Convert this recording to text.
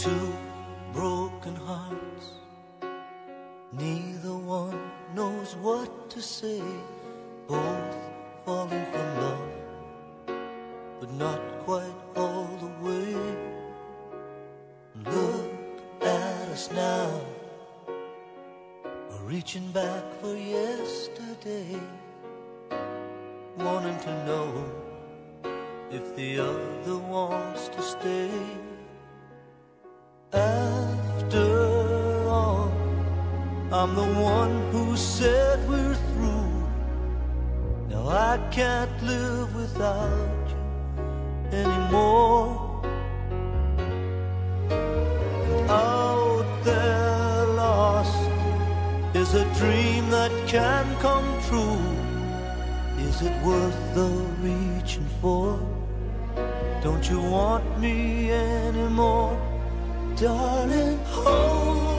two broken hearts, neither one knows what to say, both falling for love, but not quite all the way. Look at us now, reaching back for yesterday, wanting to know if the other wants to stay. After all, I'm the one who said we're through. Now I can't live without you anymore. And out there lost is a dream that can come true. Is it worth the reaching for? Don't you want me anymore? Darling, hold